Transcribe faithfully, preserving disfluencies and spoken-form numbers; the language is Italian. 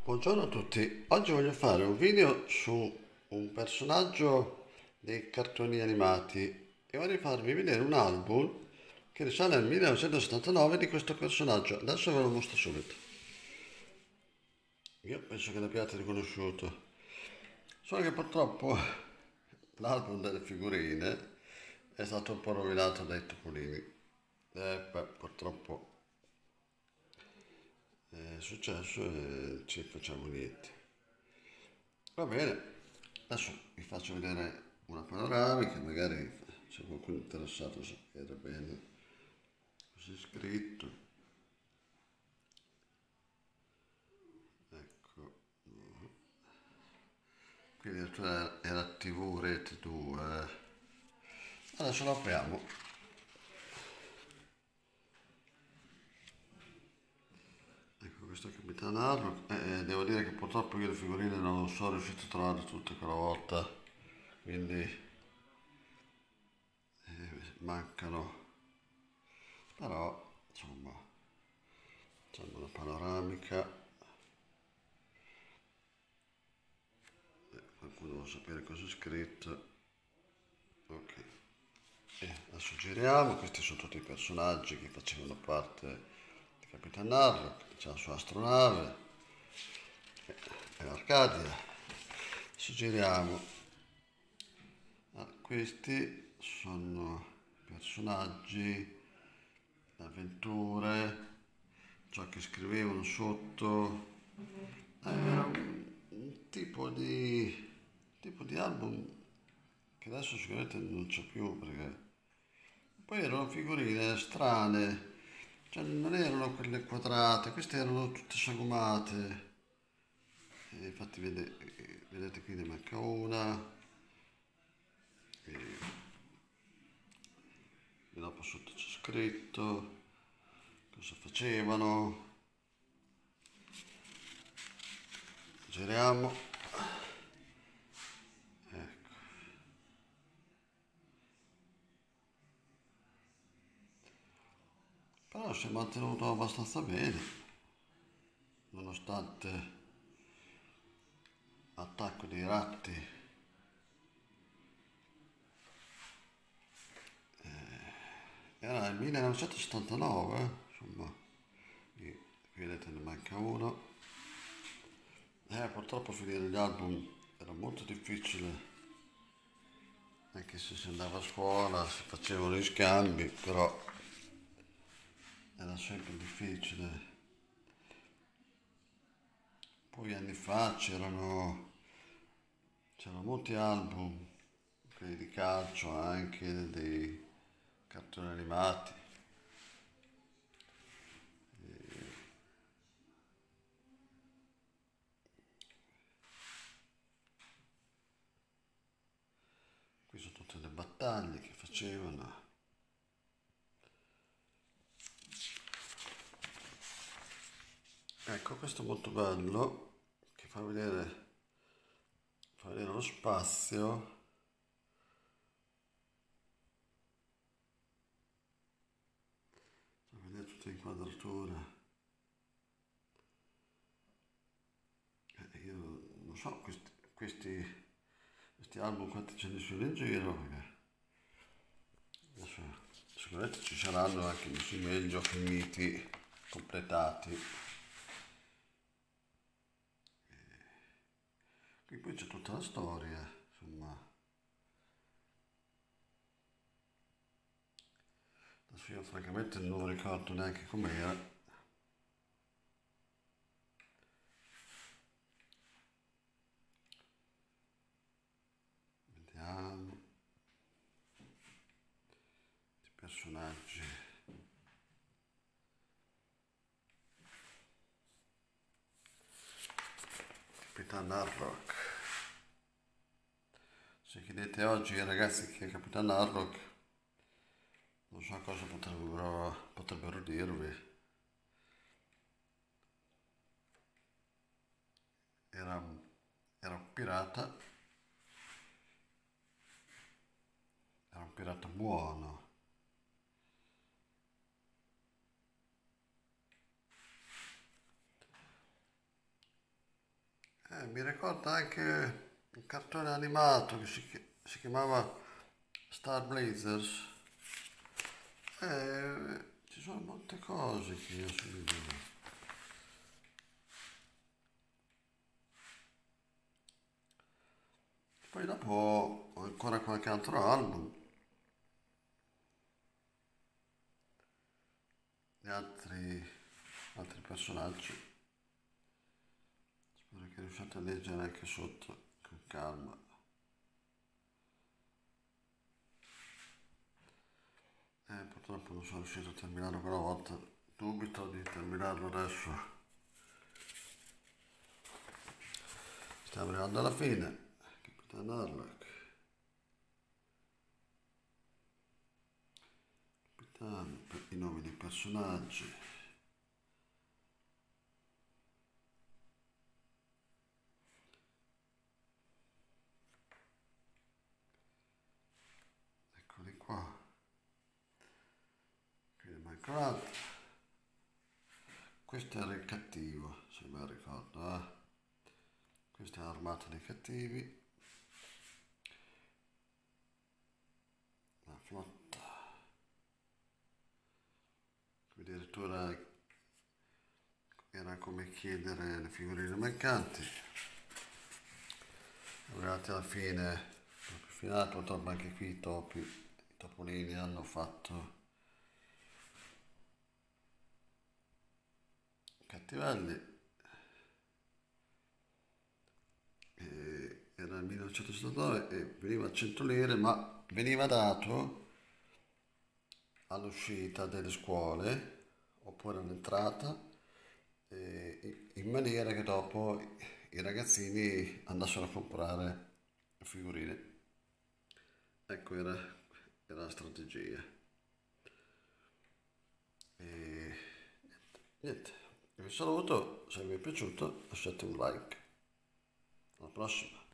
Buongiorno a tutti, oggi voglio fare un video su un personaggio dei cartoni animati e vorrei farvi vedere un album che risale al millenovecentosettantanove di questo personaggio. Adesso ve lo mostro subito. Io penso che l'abbiate riconosciuto, solo che purtroppo l'album delle figurine è stato un po' rovinato dai topolini. E beh, purtroppo è successo e ci facciamo niente. Va bene, adesso vi faccio vedere una panoramica, magari c'è qualcuno interessato a sapere bene cosa è scritto. Ecco, qui addirittura era T V Rete due. Adesso lo apriamo. Ecco, questo è Capitan Harlock. Eh, devo dire che purtroppo io le figurine non sono riuscito a trovare tutte quella volta, quindi eh, mancano. Però, insomma, facciamo una panoramica. Qualcuno vuole sapere cosa è scritto. Ok. E adesso giriamo. Questi sono tutti i personaggi che facevano parte di Capitan Harlock. C'è la sua astronave e l'Arcadia. Suggeriamo, ah, questi sono personaggi, avventure, ciò che scrivevano sotto. Eh, era un, un tipo di, tipo di album che adesso sicuramente non c'è più, perché poi erano figurine strane, cioè non erano quelle quadrate, queste erano tutte sagomate. E infatti vede- vedete qui ne manca una. E e dopo sotto c'è scritto cosa facevano. Giriamo. Ecco. Però si è mantenuto abbastanza bene, nonostante l'attacco dei ratti. Era il millenovecentosettantanove, eh, insomma, qui, qui vedete ne manca uno. Eh, purtroppo finire gli album era molto difficile, anche se si andava a scuola, si facevano gli scambi, però era sempre difficile. Poi anni fa c'erano c'erano molti album, quelli di calcio, anche dei cartoni animati. Qui sono tutte le battaglie che facevano. Ecco, questo è molto bello, che fa vedere, fa vedere lo spazio. Fa vedere tutte le inquadrature. Eh, io non so questi, questi, questi album quanti ce ne sono in giro, perché adesso sicuramente ci saranno anche messi meglio, finiti, completati. Qui poi c'è tutta la storia, insomma. Adesso io francamente non ricordo neanche com'era. Vediamo i personaggi. Capitan Harlock. Se chiedete oggi ai ragazzi chi è Capitan Harlock, non so cosa potrebbero, potrebbero dirvi. Era, era un pirata, era un pirata buono. Eh, mi ricorda anche un cartone animato che si, chi- si chiamava Star Blazers. Eh, ci sono molte cose che io sono. Poi dopo ho ancora qualche altro album di altri, altri personaggi. Spero che riusciate a leggere anche sotto con calma. Eh, purtroppo non sono riuscito a terminarlo quella volta. Dubito di terminarlo adesso. Stiamo arrivando alla fine. Capitan Harlock. Capitano, per i nomi dei personaggi. Eccoli qua. Qui ne manca un altro. Questo era il cattivo, se ben ricordo. Eh? Questa è l'armata dei cattivi. La flotta. Qui addirittura era come chiedere le figurine mancanti. Arrivati alla fine, proprio finale, purtroppo anche qui i topi, i topolini hanno fatto cattivelli. E era il millenovecentosettantanove e veniva a cento lire, ma veniva dato all'uscita delle scuole oppure all'entrata, eh, in maniera che dopo i ragazzini andassero a comprare figurine. Ecco, era, era la strategia. E niente, vi saluto, se vi è piaciuto lasciate un like. Alla prossima.